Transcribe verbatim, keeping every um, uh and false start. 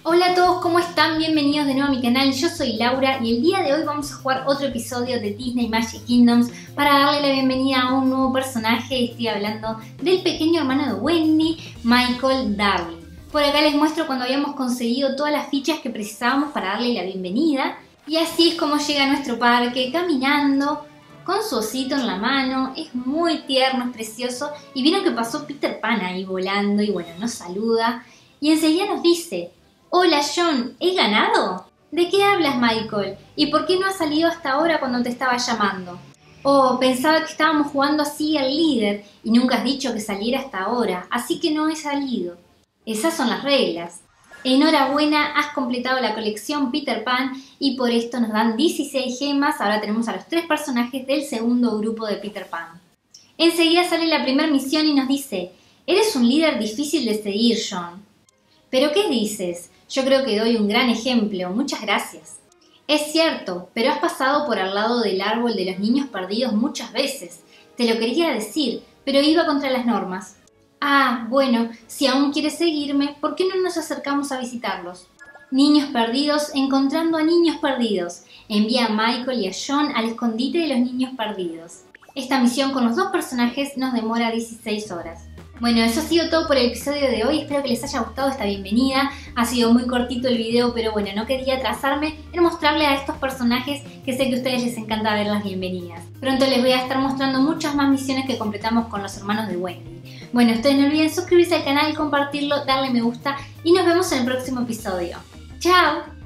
Hola a todos, ¿cómo están? Bienvenidos de nuevo a mi canal, yo soy Laura y el día de hoy vamos a jugar otro episodio de Disney Magic Kingdoms para darle la bienvenida a un nuevo personaje. Estoy hablando del pequeño hermano de Wendy, Michael Darling. Por acá les muestro cuando habíamos conseguido todas las fichas que precisábamos para darle la bienvenida. Y así es como llega a nuestro parque, caminando, con su osito en la mano. Es muy tierno, es precioso. Y vieron que pasó Peter Pan ahí volando y bueno, nos saluda. Y enseguida nos dice: hola John, ¿he ganado? ¿De qué hablas, Michael? ¿Y por qué no has salido hasta ahora cuando te estaba llamando? Oh, pensaba que estábamos jugando así al líder y nunca has dicho que saliera hasta ahora, así que no he salido. Esas son las reglas. Enhorabuena, has completado la colección Peter Pan y por esto nos dan dieciséis gemas. Ahora tenemos a los tres personajes del segundo grupo de Peter Pan. Enseguida sale la primera misión y nos dice: eres un líder difícil de seguir, John. ¿Pero qué dices? Yo creo que doy un gran ejemplo, muchas gracias. Es cierto, pero has pasado por al lado del árbol de los niños perdidos muchas veces. Te lo quería decir, pero iba contra las normas. Ah, bueno, si aún quieres seguirme, ¿por qué no nos acercamos a visitarlos? Niños perdidos encontrando a niños perdidos. Envía a Michael y a John al escondite de los niños perdidos. Esta misión con los dos personajes nos demora dieciséis horas. Bueno, eso ha sido todo por el episodio de hoy. Espero que les haya gustado esta bienvenida. Ha sido muy cortito el video, pero bueno, no quería atrasarme en mostrarles a estos personajes que sé que a ustedes les encanta ver las bienvenidas. Pronto les voy a estar mostrando muchas más misiones que completamos con los hermanos de Wendy. Bueno, ustedes no olviden suscribirse al canal, compartirlo, darle me gusta y nos vemos en el próximo episodio. ¡Chao!